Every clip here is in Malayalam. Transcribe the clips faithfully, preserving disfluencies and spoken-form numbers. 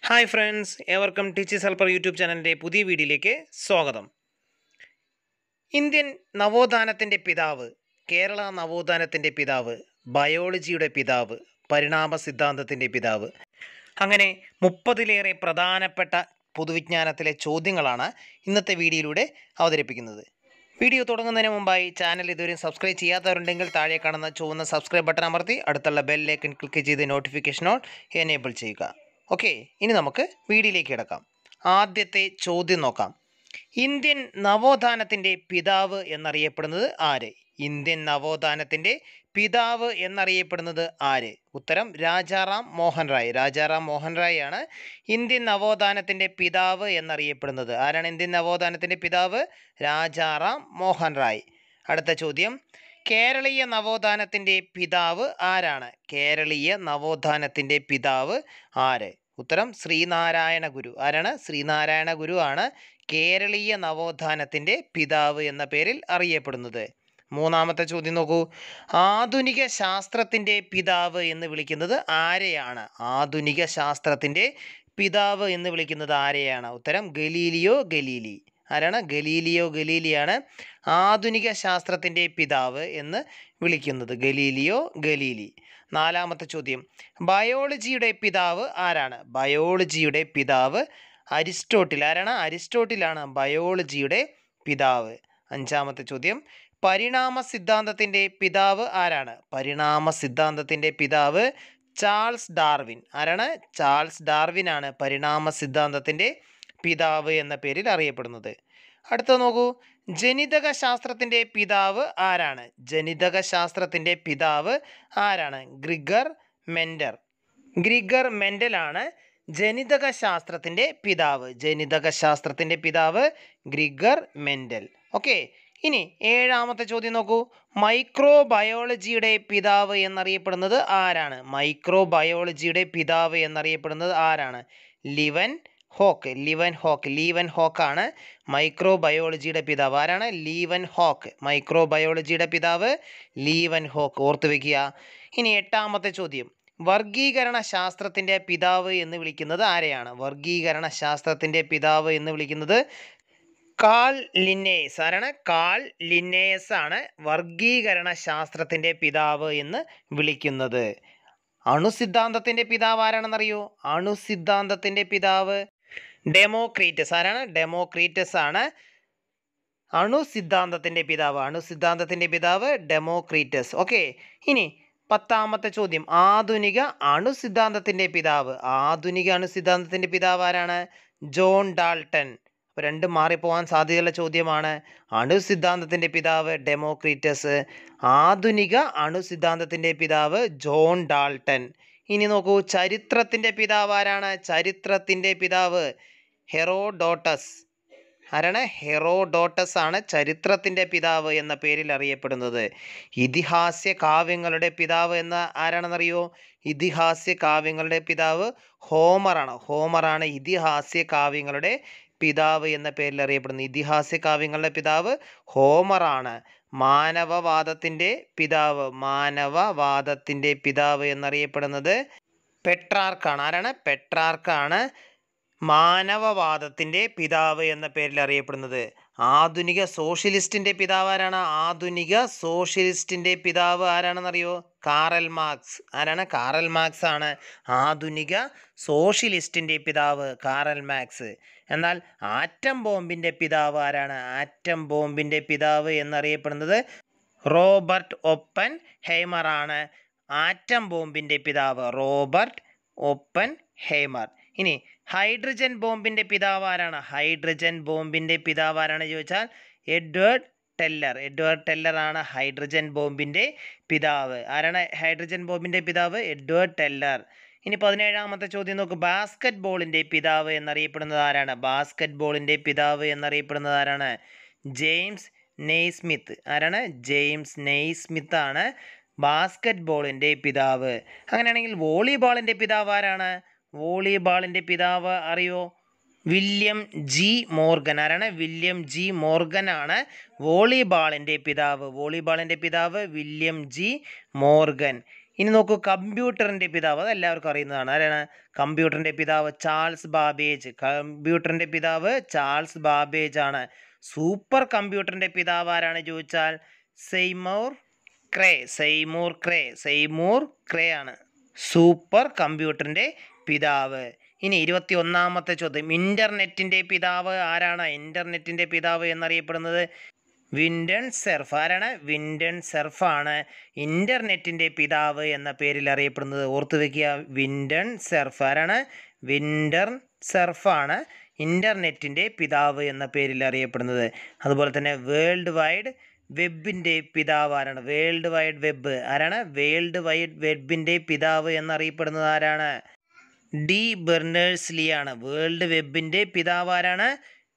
ഹായ് ഫ്രണ്ട്സ്, ഏവർക്കും ടീച്ചേഴ്സ് ഹെൽപ്പർ യൂട്യൂബ് ചാനലിൻ്റെ പുതിയ വീഡിയോയിലേക്ക് സ്വാഗതം. ഇന്ത്യൻ നവോത്ഥാനത്തിൻ്റെ പിതാവ്, കേരള നവോത്ഥാനത്തിൻ്റെ പിതാവ്, ബയോളജിയുടെ പിതാവ്, പരിണാമ സിദ്ധാന്തത്തിൻ്റെ പിതാവ്, അങ്ങനെ മുപ്പതിലേറെ പ്രധാനപ്പെട്ട പൊതുവിജ്ഞാനത്തിലെ ചോദ്യങ്ങളാണ് ഇന്നത്തെ വീഡിയോയിലൂടെ അവതരിപ്പിക്കുന്നത്. വീഡിയോ തുടങ്ങുന്നതിന് മുമ്പായി ചാനൽ ഇതുവരെയും സബ്സ്ക്രൈബ് ചെയ്യാത്തവരുണ്ടെങ്കിൽ താഴെ കാണുന്ന ചുവന്ന സബ്സ്ക്രൈബ് ബട്ടൺ അമർത്തി അടുത്തുള്ള ബെല്ലിലേക്കൻ ക്ലിക്ക് ചെയ്ത് നോട്ടിഫിക്കേഷൻ ഓൺ എനേബിൾ ചെയ്യുക. ഓക്കെ, ഇനി നമുക്ക് വീഡിയോയിലേക്ക് കിടക്കാം. ആദ്യത്തെ ചോദ്യം നോക്കാം. ഇന്ത്യൻ നവോത്ഥാനത്തിൻ്റെ പിതാവ് എന്നറിയപ്പെടുന്നത് ആര്? ഇന്ത്യൻ നവോത്ഥാനത്തിൻ്റെ പിതാവ് എന്നറിയപ്പെടുന്നത് ആര്? ഉത്തരം രാജാറാം മോഹൻ റായ്. രാജാറാം മോഹൻ റായ് ആണ് ഇന്ത്യൻ നവോത്ഥാനത്തിൻ്റെ പിതാവ് എന്നറിയപ്പെടുന്നത്. ആരാണ് ഇന്ത്യൻ നവോത്ഥാനത്തിൻ്റെ പിതാവ്? രാജാറാം മോഹൻ റായ്. അടുത്ത ചോദ്യം, കേരളീയ നവോത്ഥാനത്തിൻ്റെ പിതാവ് ആരാണ്? കേരളീയ നവോത്ഥാനത്തിൻ്റെ പിതാവ് ആര്? ഉത്തരം ശ്രീനാരായണ ഗുരു. ആരാണ്? ശ്രീനാരായണ ഗുരു ആണ് കേരളീയ നവോത്ഥാനത്തിൻ്റെ പിതാവ് എന്ന പേരിൽ അറിയപ്പെടുന്നത്. മൂന്നാമത്തെ ചോദ്യം നോക്കൂ. ആധുനിക ശാസ്ത്രത്തിൻ്റെ പിതാവ് എന്ന് വിളിക്കുന്നത് ആരെയാണ്? ആധുനിക ശാസ്ത്രത്തിൻ്റെ പിതാവ് എന്ന് വിളിക്കുന്നത് ആരെയാണ്? ഉത്തരം ഗലീലിയോ ഗലീലി. ആരാണ്? ഗലീലിയോ ഗലീലിയാണ് ആധുനിക ശാസ്ത്രത്തിൻ്റെ പിതാവ് എന്ന് വിളിക്കുന്നത്. Galileo Galilei. നാലാമത്തെ ചോദ്യം, ബയോളജിയുടെ പിതാവ് ആരാണ്? ബയോളജിയുടെ പിതാവ് അരിസ്റ്റോട്ടിൽ. ആരാണ്? അരിസ്റ്റോട്ടിലാണ് ബയോളജിയുടെ പിതാവ്. അഞ്ചാമത്തെ ചോദ്യം, പരിണാമ സിദ്ധാന്തത്തിൻ്റെ പിതാവ് ആരാണ്? പരിണാമ സിദ്ധാന്തത്തിൻ്റെ പിതാവ് ചാൾസ് ഡാർവിൻ. ആരാണ്? ചാൾസ് ഡാർവിൻ ആണ് പരിണാമ സിദ്ധാന്തത്തിൻ്റെ പിതാവ് എന്ന പേരിൽ അറിയപ്പെടുന്നത്. അടുത്ത നോക്കൂ, ജനിതക ശാസ്ത്രത്തിൻ്റെ പിതാവ് ആരാണ്? ജനിതക ശാസ്ത്രത്തിൻ്റെ പിതാവ് ആരാണ്? Gregor mentor. ഗ്രിഗർ മെൻഡലാണ് ജനിതക ശാസ്ത്രത്തിൻ്റെ പിതാവ്. ജനിതക ശാസ്ത്രത്തിൻ്റെ പിതാവ് ഗ്രിഗർ മെൻഡൽ. ഓക്കെ, ഇനി ഏഴാമത്തെ ചോദ്യം നോക്കൂ. മൈക്രോബയോളജിയുടെ പിതാവ് എന്നറിയപ്പെടുന്നത് ആരാണ്? മൈക്രോബയോളജിയുടെ പിതാവ് എന്നറിയപ്പെടുന്നത് ആരാണ്? Leeuwenhoek. Leeuwenhoek. ലീവൻ ഹോക്കാണ് മൈക്രോബയോളജിയുടെ പിതാവ്. ആരാണ്? ലീവൻ ഹോക്ക്. മൈക്രോബയോളജിയുടെ പിതാവ് ലീവൻ ഹോക്ക്. ഓർത്തു വയ്ക്കുക. ഇനി എട്ടാമത്തെ ചോദ്യം, വർഗീകരണ ശാസ്ത്രത്തിൻ്റെ പിതാവ് എന്ന് വിളിക്കുന്നത് ആരെയാണ്? വർഗീകരണ ശാസ്ത്രത്തിൻ്റെ പിതാവ് എന്ന് വിളിക്കുന്നത് കാൾ ലിന്നേയസ്. ആരാണ്? കാൾ ലിന്നേയസ് ആണ് വർഗീകരണ ശാസ്ത്രത്തിൻ്റെ പിതാവ് എന്ന് വിളിക്കുന്നത്. അണുസിദ്ധാന്തത്തിൻ്റെ പിതാവ് ആരാണെന്നറിയോ? അണുസിദ്ധാന്തത്തിൻ്റെ പിതാവ് ഡെമോക്രീറ്റസ്. ആരാണ്? ഡെമോക്രീറ്റസ് ആണ് അണുസിദ്ധാന്തത്തിൻ്റെ പിതാവ്. അണുസിദ്ധാന്തത്തിൻ്റെ പിതാവ് ഡെമോക്രീറ്റസ്. ഓക്കെ, ഇനി പത്താമത്തെ ചോദ്യം, ആധുനിക അണുസിദ്ധാന്തത്തിൻ്റെ പിതാവ്. ആധുനിക അണുസിദ്ധാന്തത്തിൻ്റെ പിതാവ് ആരാണ്? John Dalton. അപ്പോൾ രണ്ടും മാറിപ്പോകാൻ സാധ്യതയുള്ള ചോദ്യമാണ്. അണുസിദ്ധാന്തത്തിൻ്റെ പിതാവ് ഡെമോക്രീറ്റസ്, ആധുനിക അണുസിദ്ധാന്തത്തിൻ്റെ പിതാവ് ജോൺ ഡാൾട്ടൺ. ഇനി നോക്കൂ, ചരിത്രത്തിൻ്റെ പിതാവ് ആരാണ്? ചരിത്രത്തിൻ്റെ പിതാവ് ഹെറോഡോട്ടസ്. ആരാണ്? ഹെറോഡോട്ടസ് ആണ് ചരിത്രത്തിൻ്റെ പിതാവ് എന്ന പേരിൽ അറിയപ്പെടുന്നത്. ഇതിഹാസ്യ കാവ്യങ്ങളുടെ പിതാവ് എന്ന ആരാണെന്നറിയോ? ഇതിഹാസ്യ കാവ്യങ്ങളുടെ പിതാവ് ഹോമറാണ്. ഹോമറാണ് ഇതിഹാസ്യ കാവ്യങ്ങളുടെ പിതാവ് എന്ന പേരിൽ അറിയപ്പെടുന്നത്. ഇതിഹാസ്യ കാവ്യങ്ങളുടെ പിതാവ് ഹോമറാണ്. മാനവവാദത്തിൻ്റെ പിതാവ് മാനവവാദത്തിൻ്റെ പിതാവ് എന്നറിയപ്പെടുന്നത് പെട്രാർക്കാണ്. ആരാണ്? പെട്രാർക്കാണ് മാനവവാദത്തിൻ്റെ പിതാവ് എന്ന പേരിൽ അറിയപ്പെടുന്നത്. ആധുനിക സോഷ്യലിസ്റ്റിൻ്റെ പിതാവ് ആരാണ്? ആധുനിക സോഷ്യലിസ്റ്റിൻ്റെ പിതാവ് ആരാണെന്നറിയോ? Karl Marx. ആരാണ്? കാറൽ മാർക്സ് ആണ് ആധുനിക സോഷ്യലിസ്റ്റിൻ്റെ പിതാവ്. Karl Marx. എന്നാൽ ആറ്റം ബോംബിൻ്റെ പിതാവ് ആരാണ്? ആറ്റം ബോംബിൻ്റെ പിതാവ് എന്നറിയപ്പെടുന്നത് റോബർട്ട് ഒപ്പൻ ഹെയ്മർ ആണ് ആറ്റം ബോംബിൻ്റെ പിതാവ്. Robert Oppenheimer. ഇനി ഹൈഡ്രജൻ ബോംബിൻ്റെ പിതാവ് ആരാണ്? ഹൈഡ്രജൻ ബോംബിൻ്റെ പിതാവ് ആരാണ് ചോദിച്ചാൽ എഡ്വേർഡ് ടെല്ലർ. എഡ്വേർഡ് ടെല്ലർ ആണ് ഹൈഡ്രജൻ ബോംബിൻ്റെ പിതാവ്. ആരാണ് ഹൈഡ്രജൻ ബോംബിൻ്റെ പിതാവ്? Edward Teller. ഇനി പതിനേഴാമത്തെ ചോദ്യം നോക്ക്. ബാസ്കറ്റ് ബോളിൻ്റെ പിതാവ് എന്നറിയപ്പെടുന്നത് ആരാണ്? ബാസ്കറ്റ് ബോളിൻ്റെ പിതാവ് എന്നറിയപ്പെടുന്നത് ആരാണ്? James Naismith. ആരാണ്? ജെയിംസ് നെയ്സ്മിത്ത് ആണ് ബാസ്കറ്റ് ബോളിൻ്റെ പിതാവ്. അങ്ങനെയാണെങ്കിൽ വോളിബോളിൻ്റെ പിതാവ് ആരാണ്? വോളിബോളിൻ്റെ പിതാവ് അറിയോ? William G Morgan. ആരാണ്? വില്യം ജി മോർഗൻ ആണ് വോളിബോളിൻ്റെ പിതാവ്. വോളിബോളിൻ്റെ പിതാവ് വില്യം ജി മോർഗൻ. ഇനി നോക്കൂ കമ്പ്യൂട്ടറിൻ്റെ പിതാവ്, അത് എല്ലാവർക്കും അറിയുന്നതാണ്. ആരാണ് കമ്പ്യൂട്ടറിൻ്റെ പിതാവ്? Charles Babbage. കമ്പ്യൂട്ടറിൻ്റെ പിതാവ് ചാൾസ് ബാബേജ് ആണ്. സൂപ്പർ കമ്പ്യൂട്ടറിൻ്റെ പിതാവ് ആരാണ് ചോദിച്ചാൽ സെയ്മൂർ ക്രേ. സെയ്മൂർ ക്രേ സെയ്മൂർ ക്രേ ആണ് സൂപ്പർ കമ്പ്യൂട്ടറിൻ്റെ പിതാവ്. ഇനി ഇരുപത്തി ഒന്നാമത്തെ ചോദ്യം, ഇൻ്റർനെറ്റിൻ്റെ പിതാവ് ആരാണ്? ഇൻ്റർനെറ്റിൻ്റെ പിതാവ് എന്നറിയപ്പെടുന്നത് വിൻഡൺ സെർഫ്. ആരാണ്? വിൻഡൺ സെർഫാണ് ഇൻ്റർനെറ്റിൻ്റെ പിതാവ് എന്ന പേരിൽ അറിയപ്പെടുന്നത്. ഓർത്തു വയ്ക്കുക, വിൻഡൺ സെർഫ്. ആരാണ്? വിൻഡൺ സെർഫാണ് ഇൻ്റർനെറ്റിൻ്റെ പിതാവ് എന്ന പേരിൽ അറിയപ്പെടുന്നത്. അതുപോലെ തന്നെ വേൾഡ് വൈഡ് വെബിൻ്റെ പിതാവ് ആരാണ്? വേൾഡ് വൈഡ് വെബ് ആരാണ്? വേൾഡ് വൈഡ് വെബിൻ്റെ പിതാവ് എന്നറിയപ്പെടുന്നത് ആരാണ്? ഡി ബെർണേഴ്സ് ലീ ആണ്. വേൾഡ് വെബിൻ്റെ പിതാവ് ആരാണ്?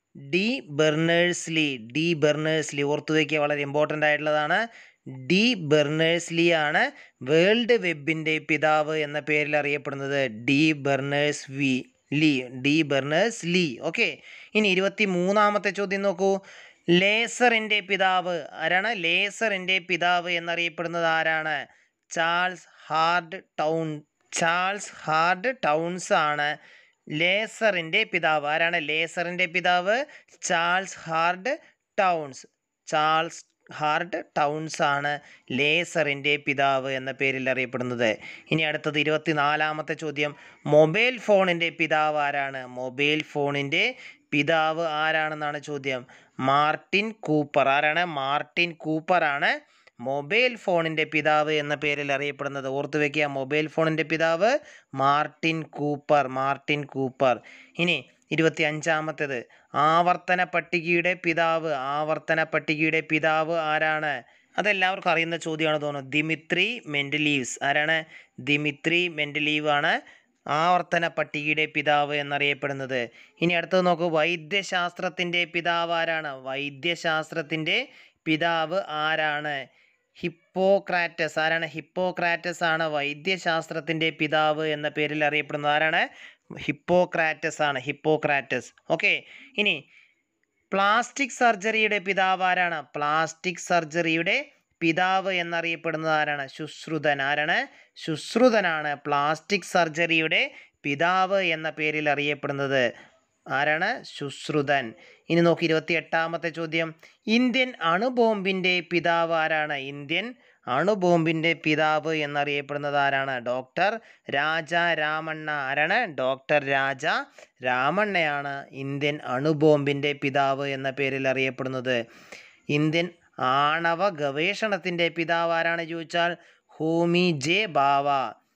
ഡി ബെർണേഴ്സ് ലീ. ഡി ബെർണേഴ്സ് ലീ ഓർത്തു വയ്ക്കുക, വളരെ ഇമ്പോർട്ടൻ്റ് ആയിട്ടുള്ളതാണ്. ഡി ബെർണേഴ്സ് ലീ ആണ് വേൾഡ് വെബിൻ്റെ പിതാവ് എന്ന പേരിൽ അറിയപ്പെടുന്നത്. ഡി ബെർണേഴ്സ് വി ലീ ഡി ബെർണേഴ്സ് ലീ ഓക്കെ. ഇനി ഇരുപത്തി മൂന്നാമത്തെ ചോദ്യം നോക്കൂ, ലേസറിൻ്റെ പിതാവ് ആരാണ്? ലേസറിൻ്റെ പിതാവ് എന്നറിയപ്പെടുന്നത് ആരാണ്? Charles Hard Townes Charles Hard Townes ആണ് ലേസറിൻ്റെ പിതാവ്. ആരാണ് ലേസറിൻ്റെ പിതാവ്? Charles Hard Townes. Charles Hard Townes ആണ് ലേസറിൻ്റെ പിതാവ് എന്ന പേരിൽ അറിയപ്പെടുന്നത്. ഇനി അടുത്തത് ഇരുപത്തി നാലാമത്തെ ചോദ്യം, മൊബൈൽ ഫോണിൻ്റെ പിതാവ് ആരാണ്? മൊബൈൽ ഫോണിൻ്റെ പിതാവ് ആരാണെന്നാണ് ചോദ്യം. Martin Cooper. ആരാണ്? മാർട്ടിൻ കൂപ്പറാണ് മൊബൈൽ ഫോണിൻ്റെ പിതാവ് എന്ന പേരിൽ അറിയപ്പെടുന്നത്. ഓർത്തു വയ്ക്കുക, മൊബൈൽ ഫോണിൻ്റെ പിതാവ് മാർട്ടിൻ കൂപ്പർ. Martin Cooper. ഇനി ഇരുപത്തി അഞ്ചാമത്തേത്, ആവർത്തന പട്ടികയുടെ പിതാവ്. ആവർത്തന പട്ടികയുടെ പിതാവ് ആരാണ്? അതെല്ലാവർക്കും അറിയുന്ന ചോദ്യമാണ് തോന്നുന്നു. Dmitri Mendeleev's. ആരാണ്? ദിമിത്രി മെൻഡലീവ് ആണ് ആവർത്തന പട്ടികയുടെ പിതാവ് എന്നറിയപ്പെടുന്നത്. ഇനി അടുത്തത് നോക്കൂ, വൈദ്യശാസ്ത്രത്തിൻ്റെ പിതാവ് ആരാണ്? വൈദ്യശാസ്ത്രത്തിൻ്റെ പിതാവ് ആരാണ്? ഹിപ്പോക്രാറ്റസ്. ആരാണ്? ഹിപ്പോക്രാറ്റസ് ആണ് വൈദ്യശാസ്ത്രത്തിൻ്റെ പിതാവ് എന്ന പേരിൽ അറിയപ്പെടുന്നത്. ആരാണ്? ഹിപ്പോക്രാറ്റസ് ആണ് ഹിപ്പോക്രാറ്റസ് ഓക്കെ. ഇനി പ്ലാസ്റ്റിക് സർജറിയുടെ പിതാവ് ആരാണ്? പ്ലാസ്റ്റിക് സർജറിയുടെ പിതാവ് എന്നറിയപ്പെടുന്നത് ആരാണ്? ശുശ്രുതൻ. ആരാണ്? ശുശ്രുതനാണ് പ്ലാസ്റ്റിക് സർജറിയുടെ പിതാവ് എന്ന പേരിൽ അറിയപ്പെടുന്നത്. ആരാണ്? ശുശ്രുതൻ. ഇനി നോക്കി ഇരുപത്തി എട്ടാമത്തെ ചോദ്യം, ഇന്ത്യൻ അണുബോംബിൻ്റെ പിതാവ് ആരാണ്? ഇന്ത്യൻ അണുബോംബിൻ്റെ പിതാവ് എന്നറിയപ്പെടുന്നത് ആരാണ്? ഡോക്ടർ രാജ രാമണ്ണ. ആരാണ്? ഡോക്ടർ രാജ രാമണ്ണയാണ് ഇന്ത്യൻ അണുബോംബിൻ്റെ പിതാവ് എന്ന പേരിൽ അറിയപ്പെടുന്നത്. ഇന്ത്യൻ ആണവ ഗവേഷണത്തിൻ്റെ പിതാവ് ആരാണ് ചോദിച്ചാൽ ഹോമി ജെ ബാവ.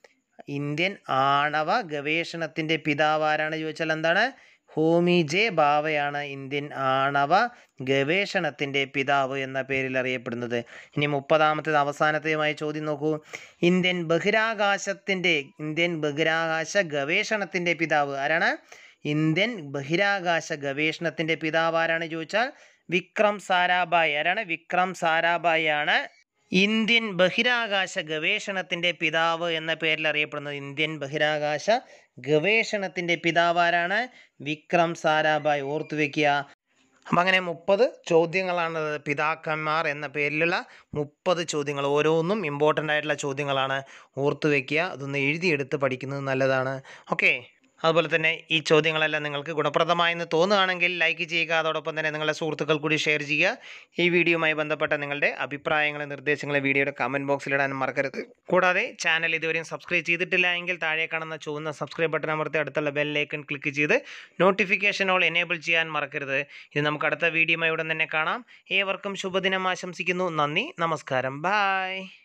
ഇന്ത്യൻ ആണവ ഗവേഷണത്തിൻ്റെ പിതാവ് ആരാണ് ചോദിച്ചാൽ എന്താണ്? ഹോമി ജെ ബാവയാണ് ഇന്ത്യൻ ആണവ ഗവേഷണത്തിൻ്റെ പിതാവ് എന്ന പേരിൽ അറിയപ്പെടുന്നത്. ഇനി മുപ്പതാമത്തേത് അവസാനത്തേതുമായ ചോദ്യം നോക്കൂ, ഇന്ത്യൻ ബഹിരാകാശത്തിൻ്റെ ഇന്ത്യൻ ബഹിരാകാശ ഗവേഷണത്തിൻ്റെ പിതാവ് ആരാണ്? ഇന്ത്യൻ ബഹിരാകാശ ഗവേഷണത്തിൻ്റെ പിതാവ് ആരാണ് ചോദിച്ചാൽ വിക്രം സാരാഭായ്. ആരാണ്? വിക്രം സാരാഭായ് ആണ് ഇന്ത്യൻ ബഹിരാകാശ ഗവേഷണത്തിൻ്റെ പിതാവ് എന്ന പേരിൽ അറിയപ്പെടുന്നത്. ഇന്ത്യൻ ബഹിരാകാശ ഗവേഷണത്തിൻ്റെ പിതാവ് ആരാണ്? വിക്രം സാരാഭായ്. ഓർത്തു വയ്ക്കുക. അപ്പം അങ്ങനെ മുപ്പത് ചോദ്യങ്ങളാണ് പിതാക്കന്മാർ എന്ന പേരിലുള്ള മുപ്പത് ചോദ്യങ്ങൾ. ഓരോന്നും ഇമ്പോർട്ടൻ്റ് ആയിട്ടുള്ള ചോദ്യങ്ങളാണ്. ഓർത്തു വയ്ക്കുക. അതൊന്ന് എഴുതിയെടുത്ത് പഠിക്കുന്നത് നല്ലതാണ്. ഓക്കെ. അതുപോലെ തന്നെ ഈ ചോദ്യങ്ങളെല്ലാം നിങ്ങൾക്ക് ഗുണപ്രദമായെന്ന് തോന്നുകയാണെങ്കിൽ ലൈക്ക് ചെയ്യുക. അതോടൊപ്പം തന്നെ നിങ്ങളുടെ സുഹൃത്തുക്കൾ കൂടി ഷെയർ ചെയ്യുക. ഈ വീഡിയോയുമായി ബന്ധപ്പെട്ട നിങ്ങളുടെ അഭിപ്രായങ്ങളും നിർദ്ദേശങ്ങളും വീഡിയോയുടെ കമൻറ്റ് ബോക്സിൽ ഇടാനും മറക്കരുത്. കൂടാതെ ചാനൽ ഇതുവരെയും സബ്സ്ക്രൈബ് ചെയ്തിട്ടില്ല എങ്കിൽ താഴെ കാണുന്ന ചുവന്ന സബ്സ്ക്രൈബ് ബട്ടൺ അമർത്തി അടുത്തുള്ള ബെൽ ഐക്കൺ ക്ലിക്ക് ചെയ്ത് നോട്ടിഫിക്കേഷൻ ഓൾ എനേബിൾ ചെയ്യാൻ മറക്കരുത്. ഇത് നമുക്ക് അടുത്ത വീഡിയോയുമായി ഉടൻ തന്നെ കാണാം. ഏവർക്കും ശുഭദിനം ആശംസിക്കുന്നു. നന്ദി, നമസ്കാരം, ബൈ.